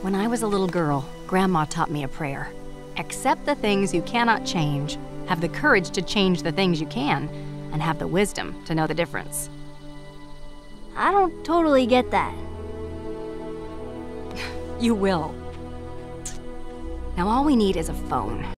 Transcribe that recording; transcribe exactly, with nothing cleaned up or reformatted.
When I was a little girl, Grandma taught me a prayer. Accept the things you cannot change, have the courage to change the things you can, and have the wisdom to know the difference. I don't totally get that. You will. Now all we need is a phone.